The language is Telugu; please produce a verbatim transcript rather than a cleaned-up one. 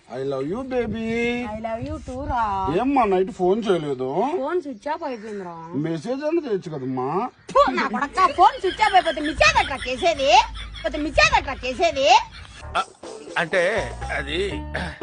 I love you baby. I love you too రా. ఏమ్మా నైట్ ఫోన్ చేయలేదు? ఫోన్ స్విచ్ ఆఫ్ అయిపోయింది రా. మెసేజ్ అని చేయొచ్చు కదమ్మా. నా కొడక ఫోన్ స్విచ్ ఆఫ్ అయిపోతే మిచ్చేది అట్లా చేసేది, పోతే మిచ్చేది అట్లా చేసేది అంటే అది